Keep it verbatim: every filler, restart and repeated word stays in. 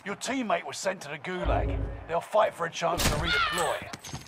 Your teammate was sent to the Gulag. They'll fight for a chance to redeploy.